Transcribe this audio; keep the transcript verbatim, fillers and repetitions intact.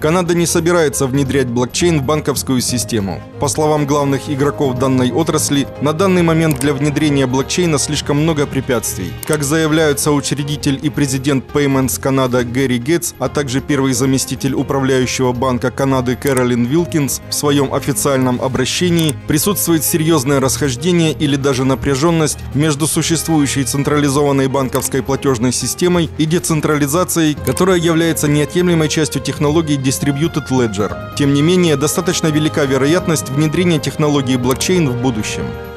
Канада не собирается внедрять блокчейн в банковскую систему. По словам главных игроков данной отрасли, на данный момент для внедрения блокчейна слишком много препятствий. Как заявляют соучредитель и президент Payments Canada Гэри Гетц, а также первый заместитель управляющего банка Канады Кэролин Вилкинс, в своем официальном обращении присутствует серьезное расхождение или даже напряженность между существующей централизованной банковской платежной системой и децентрализацией, которая является неотъемлемой частью технологий Distributed Ledger. Тем не менее, достаточно велика вероятность внедрения технологии блокчейн в будущем.